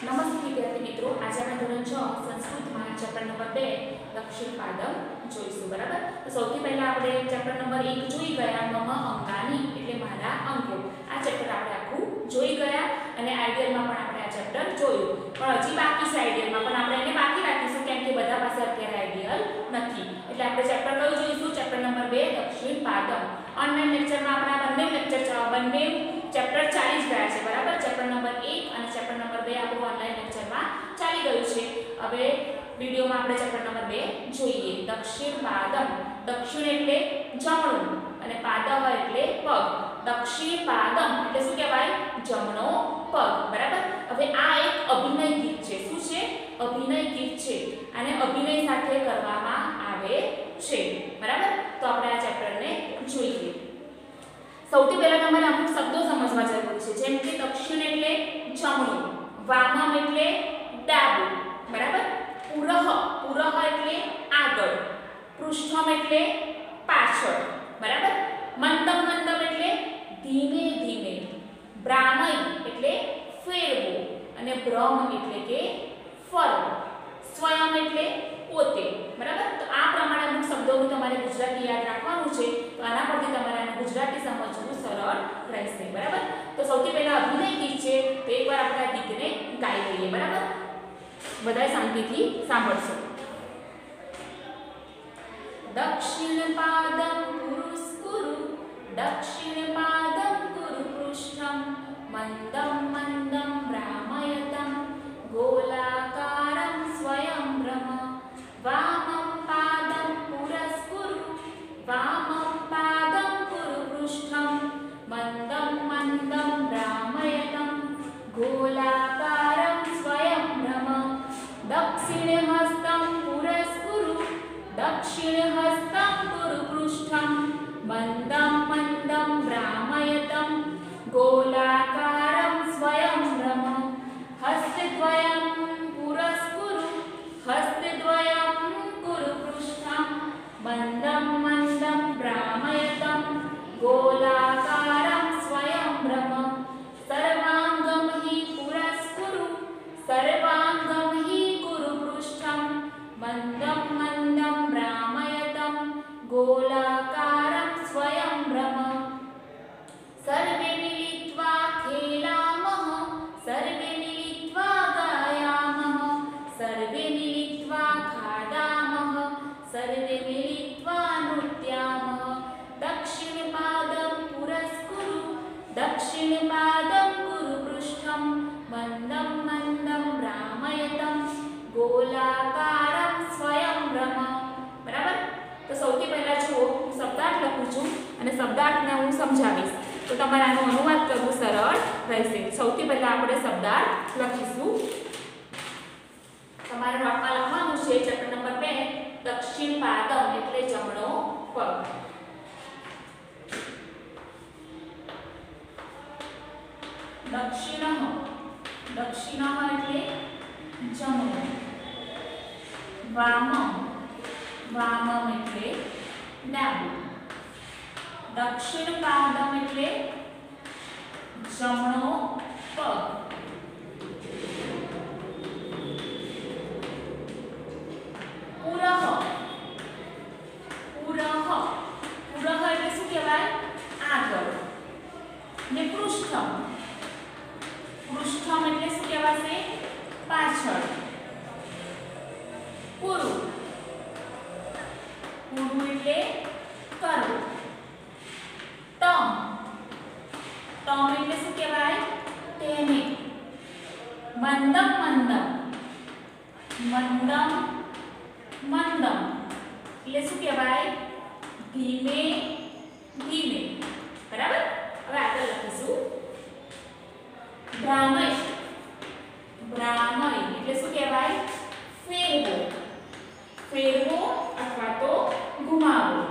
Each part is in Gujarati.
નમસ્તે વિદ્યાર્થી મિત્રો, આજે આપણે ધોરણ 6 સંસ્કૃતમાં ચેપ્ટર નંબર 2 દક્ષિણ પાદમ જોઈશું. બરાબર? તો સૌથી પહેલા આપણે ચેપ્ટર નંબર 1 જોઈ ગયા, મમ અંગાની એટલે મારા અંકો. આ ચેપ્ટર આપણે આખું જોઈ ગયા અને આઈડિયલમાં પણ આપણે આ ચેપ્ટર જોયું. પણ હજી બાકી છે આઈડિયલમાં, પણ આપણે એને બાકી રાખીશું કેમ કે બધા પાસે અત્યારે આઈડિયલ નથી. એટલે આપણે ચેપ્ટર કયું જોઈશું? ચેપ્ટર નંબર 2 દક્ષિણ પાદમ. ઓનલાઈન લેક્ચરમાં આપણા બંને ચેપ્ટર ચાલી જ ગયા છે. બરાબર? ચેપ્ટર નંબર 1 અને ચેપ્ટર નંબર 2 આપણું ઓનલાઈન લેક્ચરમાં ચાલી ગયું છે. હવે વિડિયોમાં આપણે ચેપ્ટર નંબર 2 જોઈએ. દક્ષિણ પાદમ. દક્ષિણ એટલે જમણું અને પાદમ એટલે પગ. દક્ષિણ પાદમ એટલે શું કહેવાય? જમણો પગ. બરાબર? હવે આ એક અભિનય ગીત છે. શું છે? અભિનય ગીત છે. આને અભિનય સાથે કરવામાં આવે છે. બરાબર? તો આપણે આ ચેપ્ટરને જોઈએ. સૌથી પહેલા તમારે અમુક શબ્દો સમજવા જરૂરી છે. જેમ કે દક્ષિણ એટલે જમણું, વામમ એટલે ડાબું. બરાબર? પુરઃ એટલે આગળ, પૃષ્ઠમ એટલે પાછળ. બરાબર? મંદમ એટલે ધીમે ધીમે, બ્રાહ્મય એટલે ફેરવો અને ભ્રમ એટલે કે ફરવો, સ્વયં એટલે પોતે. બરાબર? તો આ પ્રમાણે અમુક શબ્દોનું તમારે ગુજરાતી યાદ રાખવાનું છે. તો આના પરથી તમારે આનું ગુજરાતી સમજવું સરળ રહેશે. બરાબર? તો સૌથી પહેલા અભિનય ગીત છે, તો એકવાર આપણે આ ગીતને ગાઈ લઈએ. બરાબર? બધાય શાંતિથી સાંભળશો. દક્ષિણ પાદમ પુરુસ્કુરુ, દક્ષિણ પાદમ કુરુ પૃષ્ઠમ, મંદમ મંદમ ભ્રામયતમ, ગોલાકારમ સ્વયં ભ્રમ, વામમ પાદમ પુરસ્કુરુ, વામમ પાદમ કુરુ પૃષ્ઠમ, મંદમ મંદમ ભ્રામયતમ, ગોલાકારમ સ્વયં ભ્રમ, દક્ષિણ હસ્તમ પુરસ્કુરુ, દક્ષિણ હસ્તમ કુરુ પૃષ્ઠમ, મંદમ મંદમ ભ્રામયતમ, ગોલાકારમ સ્વયં ભ્રમ, હસ્તદ્વયમ પુરસ્કુરુ, હસ્તદ્વયમ કુરુ પૃષ્ઠમ, મંદમ મંદમ ભ્રામયતમ, ગોલાકારમ સ્વયં ભ્રમ, સર્વાંગમ હિ પુરસ્કુરુ, સર્વાંગમ હિ કુરુ પૃષ્ઠમ, મંદમ મંદમ ભ્રામયતમ, ગોલાકારમ સ્વયં ભ્રમ, સર્વે મિલિત્વા ખેલામઃ, સર્વે મિલિત્વા ગાયામઃ, સર્વે મિલિત્વા ખાદામઃ, સર્વે મિલિત્વા નૃત્યામઃ, દક્ષિણ પાદમ પુરસ્કુરુ, દક્ષિણ પાદમ કુરુ પૃષ્ઠમ, મંદમ મંદમ ભ્રામયતમ, ગોલાકારમ સ્વયં ભ્રમ. બરાબર? તો સૌથી પહેલા જુઓ, હું શબ્દાર્થ લખું છું અને શબ્દાર્થને હું સમજાવીશ તો તમારે આનો અનુવાદ કરવું સરળ રહેશે. સૌથી પહેલા આપણે શબ્દાર્થ લખીશું. તમારે નોટમાં લખવાનું છે ચેપ્ટર નંબર 2 દક્ષિણ પાદમ એટલે જમણો પગ. દક્ષિણઃ, દક્ષિણઃ એટલે જમણું, વામમ, વામમ એટલે ડાબું, દક્ષિણ પાદમ એટલે જમણો પગ, પુરઃ, પુરઃ એટલે શું કહેવાય? આગળ. ને પૃષ્ઠમ, પૃષ્ઠમ એટલે શું કહેવાશે? પાછળ. કુરુ, કુરુ એટલે કરવું. તમ, તમ એટલે શું કહેવાય? તેને. મંદમ મંદમ, મંદમ મંદમ એટલે શું કહેવાય? ધીમે ધીમે. બરાબર? હવે આગળ લખીશું. ભ્રામય, ભ્રામય એટલે શું કહેવાય? ફેરવો, ફેરવો અથવા તો ઘુમાવો.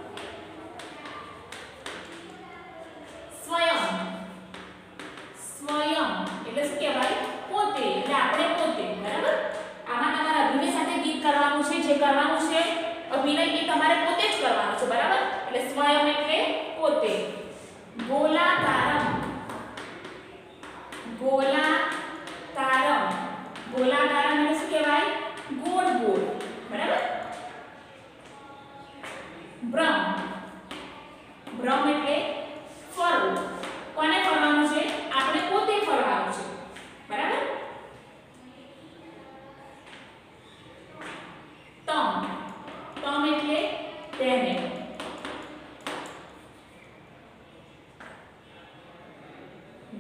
સ્વયં, સ્વયં એટલે શું કહેવાય? પોતે, એટલે આપણે પોતે. બરાબર? આમાં તમારે અભિનય સાથે ગીત કરવાનું છે. જે કરવાનું છે અભિનય એ તમારે પોતે જ કરવાનું છે. બરાબર? એટલે સ્વયં એટલે પોતે. ગોલાકારમ, ગોલાકારમ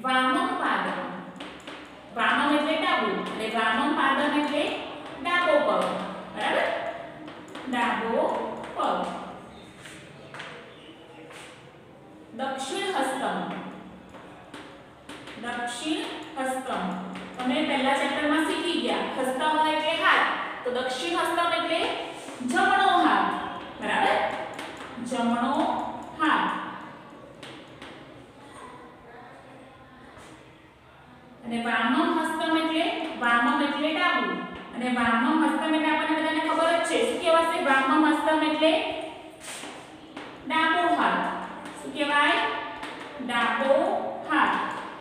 વામમ પાદમ, વામમ એટલે ડાબું અને વામમ પાદમ એટલે ડાબો પગ, બરાબર, ડાબો પગ. દક્ષિણ હસ્તમ, દક્ષિણ હસ્તમ તમે પહેલા ચેપ્ટરમાં શીખી ગયા, હસ્તમ એટલે હાથ, તો દક્ષિણ હસ્તમ એટલે જમણો હાથ, બરાબર, જમણો હાથ. અને વામમ હસ્તમ એટલે વામમ એટલે ડાબું અને વામમ હસ્તમ એટલે આપણને બધાને ખબર જ છે શું કહેવાશે, વામમ હસ્તમ એટલે ડાબો હાથ. શું કહેવાય? ડાબો હાથ.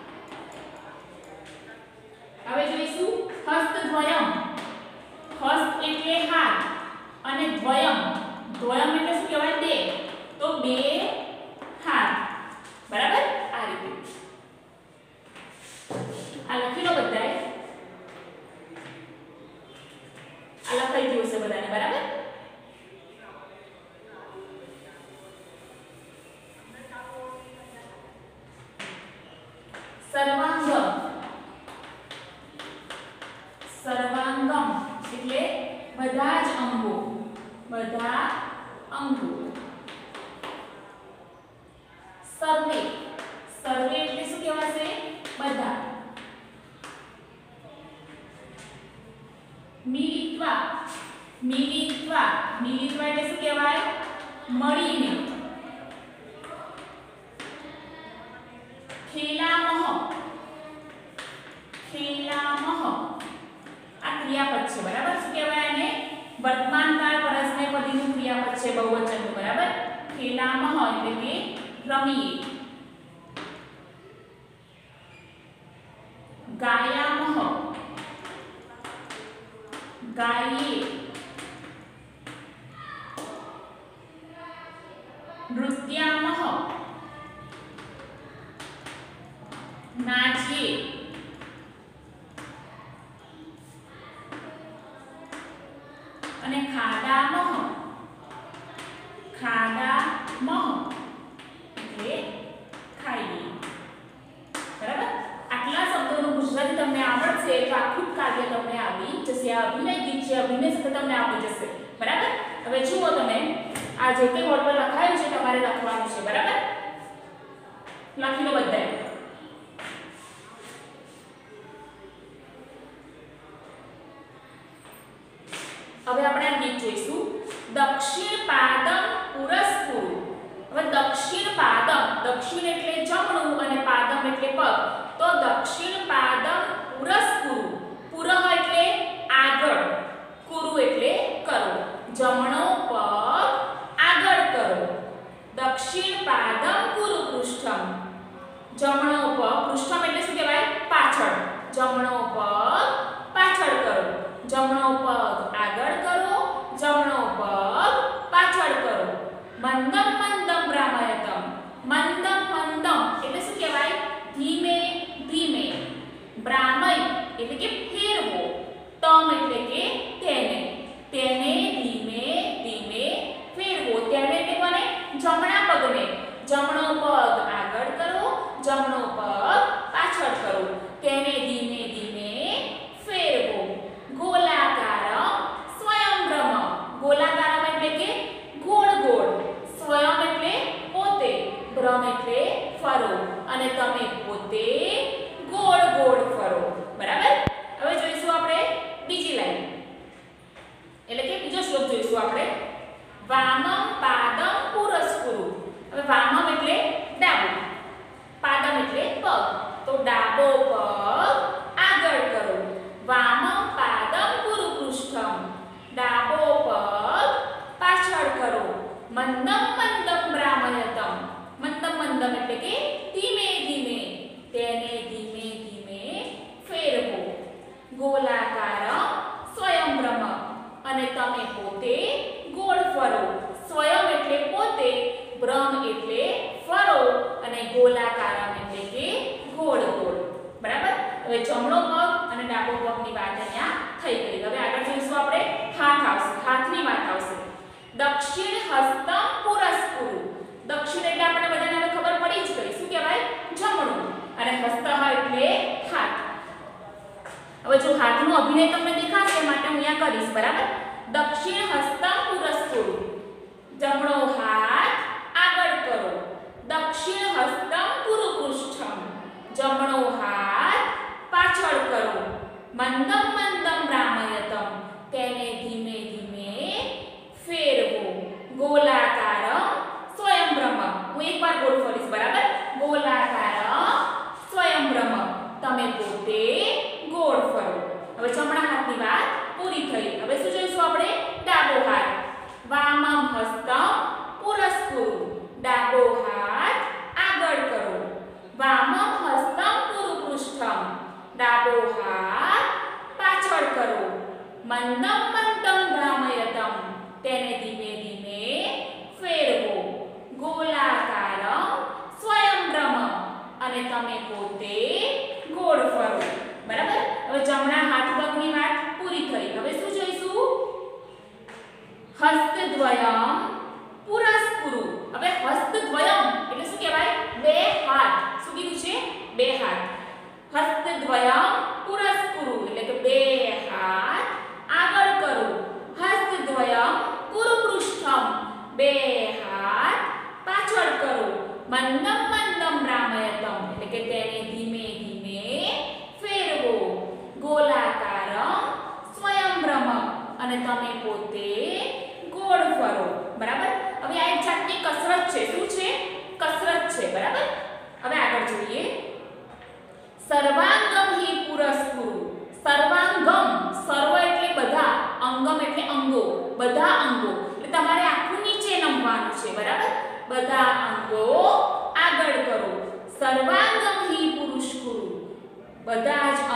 હવે જોઈશું હસ્તદ્વયમ. હસ્ત એટલે હાથ અને દ્વયમ, દ્વયમ એટલે શું કહેવાય? બે. તો બે હાથ, બરાબર, આ રીતે આ લખી લો બધાએ. આ લખાઈ ગયું છે બધાને, બરાબર. સર્વાંગમ, સર્વાંગમ એટલે બધા જ અંગો, બધા અંગો. સર્વે, સર્વે એટલે શું કહેવાશે? બધા. મિલિત્વા, મિલિત્વા, મિલિત્વા એટલે શું કહેવાય? મળીને. ખેલામહ, ખેલામહ આ ક્રિયાપદ છે, બરાબર. શું કહેવાય આને? વર્તમાન કાળ પરસ્મય પદીનું ક્રિયાપદ છે, બહુવચનનું, બરાબર. ખેલામહ એટલે કે રમીએ. ગાયામહ, ગાઈએ. નૃત્યામહ, નાચીએ. અને ખાદામહ, ખાદામહ એટલે ખાઈએ, બરાબર. આટલા શબ્દોનું ગુજરાતી તમને આવડશે તો આખું કાવ્ય તમને આવી જશે. આ અભિનય ગીત છે, અભિનય સાથે તમને આવડી જશે, બરાબર. હવે જુઓ તમે આ જે કંઈ બોર્ડ પર લખાયું છે તમારે લખવાનું છે, બરાબર. લખી લો બધાએ. હવે આપણે આ ગીત જોઈશું. દક્ષિણ પાદમ પુરસ્કુરુ. હવે દક્ષિણ પાદમ, દક્ષિણ એટલે જમણું અને પાદમ એટલે પગ, તો દક્ષિણ પાદમ પુરસ્કુરુ. પુરઃ એટલે આગળ, કુરુ એટલે કરો, જમણો પગ આગળ કરો. દક્ષિણ પાદમ કુરુ પૃષ્ઠમ, જમણો પગ, પૃષ્ઠમ એટલે શું કહેવાય? પાછળ, જમણો પગ પાછળ કરો, જમણો પગ આગળ કરો, જમણો પગ પાછળ કરો. મંદમ મંદમ ભ્રામયતમ, મંદમ મંદમ એટલે શું કહેવાય? ધીમે ધીમે. ભ્રામય એટલે કે ફેરવો, તમ એટલે કે તેને, તેને ધીમે ધીમે ફેરવો. તેને એટલે કોને? જમણા પગને. જમણો પગ આગળ કરો, જમણો પગ પાછળ કરો, તેને ધીમે ધીમે ફેરવો. ગોલાકારમ સ્વયંભ્રમ, ગોલાકારમ એટલે કે ગોળ ગોળ, સ્વયં એટલે પોતે, ભ્રમ એટલે ફરો, અને તમે પોતે ગોળ ગોળ ફરો, બરાબર. હવે જોઈશું આપણે બીજી લાઈન, એટલે કે બીજો શ્લોક જોઈશું આપણે. વામમ પાદમ પુરસ્કુરુ. હવે વામમ એટલે ડાબું, પાદમ એટલે પગ, તો ડાબો પગ આગળ કરો. વામમ પાદમ કુરુ પૃષ્ઠમ, ડાબો પગ પાછળ કરો. મંદમ મંદમ ભ્રામયતમ, મંદમ મંદમ એટલે કે ધીમે ધીમે, તેને ધીમે ધીમે ફેરવો. ગોલાકારમ સ્વયંભ્રમ અને તમે પોતે ગોળ ફરો. સ્વયં એટલે પોતે, ભ્રમ એટલે ફરો અને ગોલાકારમ એટલે કે ગોળ ગોળ, બરાબર. હવે જમણો પગ અને ડાબો પગની વાત અહીંયા થઈ ગઈ. હવે આગળ જોઈશું આપણે હાથ આવશે, હાથની વાત આવશે. દક્ષિણ હસ્તમ પુરસ્કુરુ. દક્ષિણ એટલે આપણે બધાને હવે ખબર પડી જ ગઈ, શું કહેવાય? જમણું. અને હસ્તઃ એટલે હાથ. હવે જો હાથનો અભિનય તમને દેખાશે માટે હું અહીંયા કરીશ બરાબર. દક્ષિણ હસ્તમ પુરસ્કુરુ, જમણો હાથ આગળ કરો. દક્ષિણ હસ્તમ પુરુપૃષ્ઠમ, જમણો હાથ પાછળ કરો. મંદમ મંદમ રામયતમ, તેને ધીમે ધીમે ફેરવો. ગોલાકારમ સ્વયંભ્રમ, હું એકવાર ગોળ ફરીશ બરાબર. ગોલાકારમ સ્વયંભ્રમ, તમે પોતે ગોળ ફરો. હવે જમણા હાથની વાત પૂરી થઈ. હવે શું જોઈશું આપણે? ડાબો હાથ. વામમ હસ્તમ પુરસ્કુરુ, ડાબો હાથ આગળ કરો. વામમ હસ્તમ પુરુપૃષ્ઠમ, ડાબો હાથ પાછળ કરો. મંદમ મંદમ ભ્રામયતમ, તેને ધીમે ધીમે ફેરવો. ગોલાકારમ સ્વયંભ્રમ, અને તમે પોતે ગોળ ફરો. બરાબર. હવે જમણા હાથ પગની વાત પૂરી થઈ. હવે શું જોઈશું? હસ્તદ્વયમ પુરસ્કુરુ. હવે હસ્તદ્વયમ એટલે શું કહેવાય? બે હાથ. શું કીધું છે? બે હાથ. હસ્તદ્વયમ પુરસ્કુરુ એટલે કે બે હાથ આગળ કરો. હસ્તદ્વયમ પુરુપૃષ્ઠમ, બે હાથ પાછળ કરો. મંદમ મંદમ રામયતમ એટલે કે તેને ધીમે ધીમે ફેરવો. ગોલાકારમ સ્વયંભ્રમ, અને તમે પોતે ગોળ ફરો. બરાબર. હવે આ એક જાતની કસરત છે. શું છે? કસરત છે. બરાબર. હવે આગળ જોઈએ. સર્વાંગમ હિ પુરસ્કુરુ. સર્વાંગમ, સર્વ એટલે બધા, અંગમ એટલે અંગો, બધા અંગો. એટલે તમારે આખું નીચે નમવાનું છે. બરાબર. બધા અંગો આગળ કરો. સર્વાંગમ હિ પુરુષકુરુ, બધા જ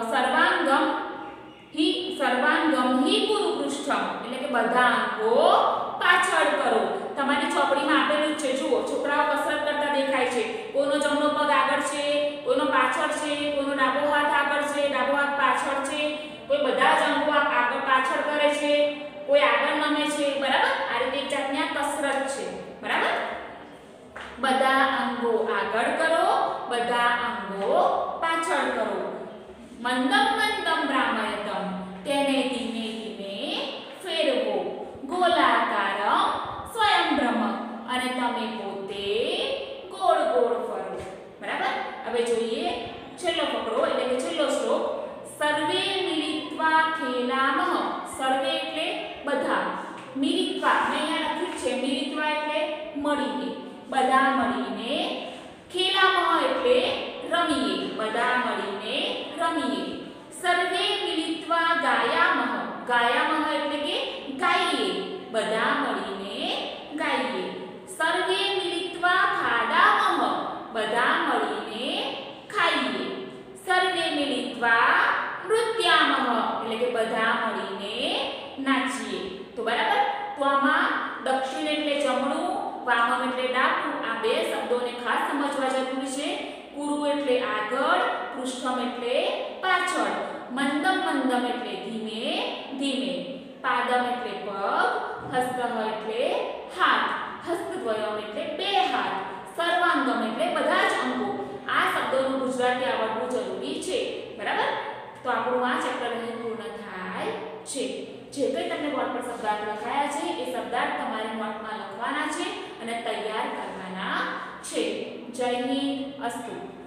સર્વાંગમ હિ પુરુપૃષ્ઠમ એટલે કે બધા અંગો પાછળ કરો. તમારી ચોપડીમાં આપેલું જ છે. જુઓ, છોકરાઓ કસરત કરતા દેખાય છે. કોઈનો જમણો પગ આગળ છે, કોઈનો પાછળ છે, કોઈનો ડાબો હાથ આગળ છે, ડાબો હાથ પાછળ છે, કોઈ બધા જ અંગો આગળ પાછળ કરે છે, કોઈ આગળ નમે છે. બરાબર. આ રીતે એક જાતની આ કસરત છે. બરાબર. બધા અંગો આગળ કરો, બધા અંગો પાછળ કરો. મંદમ મંદમ ભ્રામયતમ, તેને ધીમે ધીમે ફેરવો. ગોલાકારમ સ્વયંભ્રમ, અને તમે પોતે ગોળ ગોળ ફરો. બરાબર. હવે જોઈએ છેલ્લો ફકરો એટલે કે છેલ્લો શ્લોક. સર્વે મિલિત્વા ખેલામઃ, સર્વે એટલે બધા, મિલિત્વા મેં અહીંયા લખ્યું છે. મિલિત્વા એટલે મળીને, બધા મળીને. ખેલામઃ એટલે રમીએ, બધા મળીને રમીએ. સર્વે મિલિત્વા ગાયામઃ, ગાયામઃ એટલે કે ગાઈએ, બધા મળીને ગાઈએ. સર્વે મિલિત્વા ખાદામઃ, બધા મળીને ખાઈએ. સર્વે મિલિત્વા નૃત્યામઃ એટલે કે બધા મળીને નાચીએ. તો બરાબર. તો આમાં દક્ષિણ એટલે જમણું, વામમ એટલે ડાબું, આ બે શબ્દોને ખાસ સમજવા જરૂરી છે. પુરુ એટલે આગળ, પૃષ્ઠમ એટલે પાછળ, મંદમ મંદમ એટલે ધીમે ધીમે, પાદમ એટલે પગ, હસ્તઃ એટલે હાથ, હસ્તદ્વયમ એટલે બે હાથ, સર્વાંગમ એટલે બધા જ અંગો. આ શબ્દોનું ગુજરાતી આવડવું જરૂરી છે. બરાબર. તો આપણું આ ચેપ્ટર અહીં પૂર્ણ થાય છે. જે કંઈ તમને બોર્ડ પર શબ્દાર્થ લખાયા છે એ શબ્દાર્થ તમારે નોટમાં લખવાના છે અને તૈયાર કરવાના છે. જય હિન્દ. અસ્તુ.